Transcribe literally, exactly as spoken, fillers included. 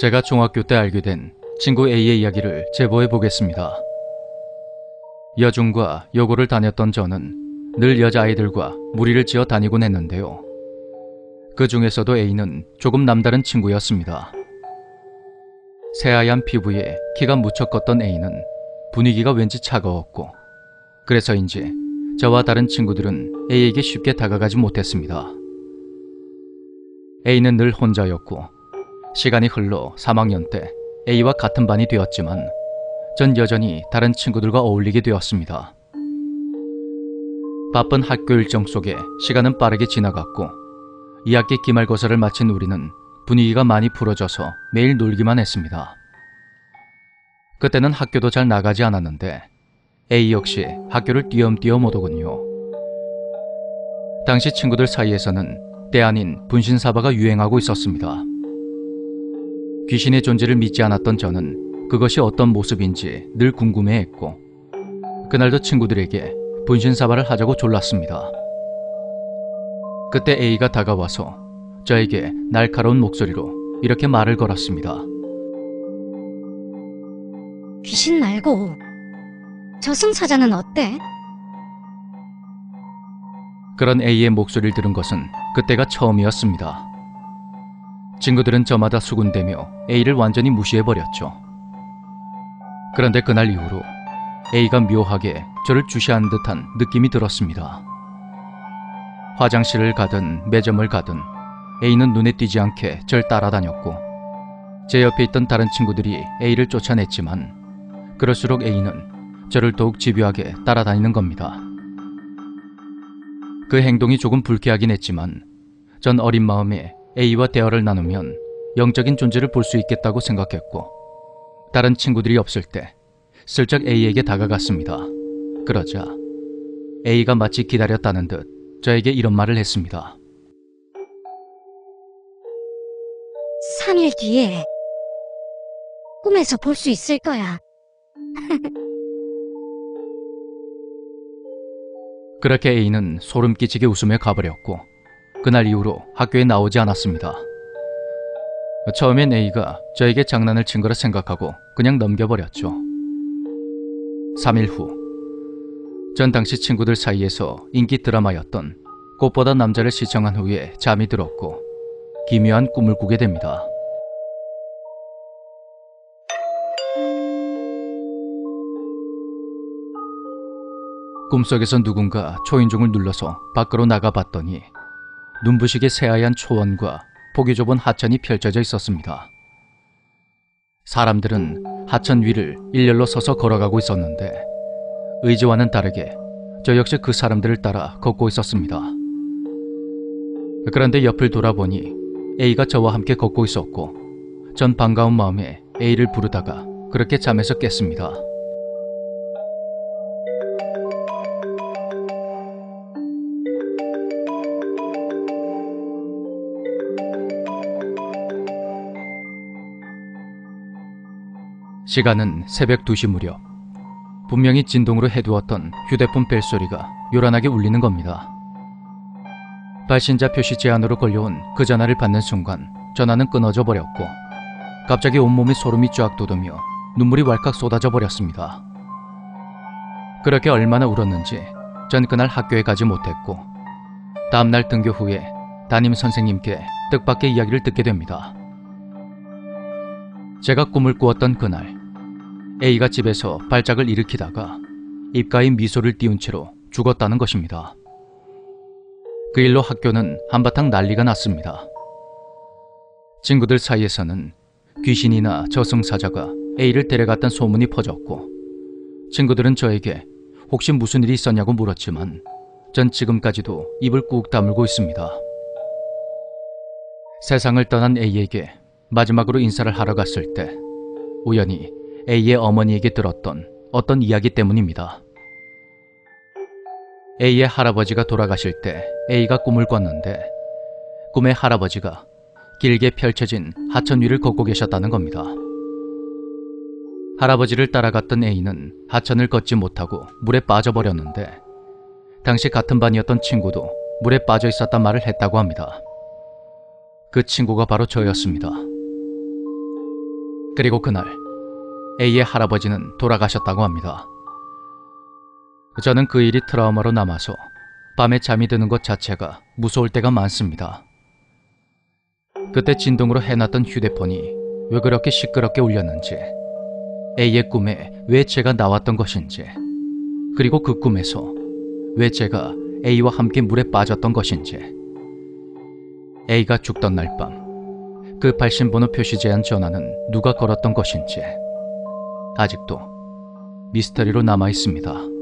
제가 중학교 때 알게 된 친구 A의 이야기를 제보해 보겠습니다. 여중과 여고를 다녔던 저는 늘 여자아이들과 무리를 지어 다니곤 했는데요. 그 중에서도 A는 조금 남다른 친구였습니다. 새하얀 피부에 키가 무척 컸던 A는 분위기가 왠지 차가웠고, 그래서인지 저와 다른 친구들은 A에게 쉽게 다가가지 못했습니다. A는 늘 혼자였고, 시간이 흘러 삼 학년 때 A와 같은 반이 되었지만 전 여전히 다른 친구들과 어울리게 되었습니다. 바쁜 학교 일정 속에 시간은 빠르게 지나갔고, 이 학기 기말고사를 마친 우리는 분위기가 많이 풀어져서 매일 놀기만 했습니다. 그때는 학교도 잘 나가지 않았는데 A 역시 학교를 띄엄띄엄 오더군요. 당시 친구들 사이에서는 때 아닌 분신사바가 유행하고 있었습니다. 귀신의 존재를 믿지 않았던 저는 그것이 어떤 모습인지 늘 궁금해했고, 그날도 친구들에게 분신사바를 하자고 졸랐습니다. 그때 A가 다가와서 저에게 날카로운 목소리로 이렇게 말을 걸었습니다. 귀신 말고 저승사자는 어때? 그런 A의 목소리를 들은 것은 그때가 처음이었습니다. 친구들은 저마다 수군대며 A를 완전히 무시해버렸죠. 그런데 그날 이후로 A가 묘하게 저를 주시하는 듯한 느낌이 들었습니다. 화장실을 가든 매점을 가든 A는 눈에 띄지 않게 절 따라다녔고, 제 옆에 있던 다른 친구들이 A를 쫓아냈지만 그럴수록 A는 저를 더욱 집요하게 따라다니는 겁니다. 그 행동이 조금 불쾌하긴 했지만 전 어린 마음에 A와 대화를 나누면 영적인 존재를 볼 수 있겠다고 생각했고, 다른 친구들이 없을 때 슬쩍 A에게 다가갔습니다. 그러자 A가 마치 기다렸다는 듯 저에게 이런 말을 했습니다. 삼 일 뒤에 꿈에서 볼 수 있을 거야. 그렇게 A는 소름 끼치게 웃으며 가버렸고, 그날 이후로 학교에 나오지 않았습니다. 처음엔 A가 저에게 장난을 친 거라 생각하고 그냥 넘겨버렸죠. 삼 일 후, 전 당시 친구들 사이에서 인기 드라마였던 꽃보다 남자를 시청한 후에 잠이 들었고 기묘한 꿈을 꾸게 됩니다. 꿈속에서 누군가 초인종을 눌러서 밖으로 나가봤더니 눈부시게 새하얀 초원과 폭이 좁은 하천이 펼쳐져 있었습니다. 사람들은 하천 위를 일렬로 서서 걸어가고 있었는데 의지와는 다르게 저 역시 그 사람들을 따라 걷고 있었습니다. 그런데 옆을 돌아보니 A가 저와 함께 걷고 있었고, 전 반가운 마음에 A를 부르다가 그렇게 잠에서 깼습니다. 시간은 새벽 두 시 무렵. 분명히 진동으로 해두었던 휴대폰 벨소리가 요란하게 울리는 겁니다. 발신자 표시 제한으로 걸려온 그 전화를 받는 순간 전화는 끊어져 버렸고, 갑자기 온몸이 소름이 쫙 돋으며 눈물이 왈칵 쏟아져 버렸습니다. 그렇게 얼마나 울었는지 전 그날 학교에 가지 못했고, 다음날 등교 후에 담임 선생님께 뜻밖의 이야기를 듣게 됩니다. 제가 꿈을 꾸었던 그날, A가 집에서 발작을 일으키다가 입가에 미소를 띄운 채로 죽었다는 것입니다. 그 일로 학교는 한바탕 난리가 났습니다. 친구들 사이에서는 귀신이나 저승사자가 A를 데려갔다는 소문이 퍼졌고, 친구들은 저에게 혹시 무슨 일이 있었냐고 물었지만 전 지금까지도 입을 꾹 다물고 있습니다. 세상을 떠난 A에게 마지막으로 인사를 하러 갔을 때 우연히 A의 어머니에게 들었던 어떤 이야기 때문입니다. A의 할아버지가 돌아가실 때 A가 꿈을 꿨는데, 꿈의 할아버지가 길게 펼쳐진 하천 위를 걷고 계셨다는 겁니다. 할아버지를 따라갔던 A는 하천을 걷지 못하고 물에 빠져버렸는데, 당시 같은 반이었던 친구도 물에 빠져 있었단 말을 했다고 합니다. 그 친구가 바로 저였습니다. 그리고 그날 A의 할아버지는 돌아가셨다고 합니다. 저는 그 일이 트라우마로 남아서 밤에 잠이 드는 것 자체가 무서울 때가 많습니다. 그때 진동으로 해놨던 휴대폰이 왜 그렇게 시끄럽게 울렸는지, A의 꿈에 왜 제가 나왔던 것인지, 그리고 그 꿈에서 왜 제가 A와 함께 물에 빠졌던 것인지, A가 죽던 날 밤 그 발신번호 표시 제한 전화는 누가 걸었던 것인지 아직도 미스터리로 남아 있습니다.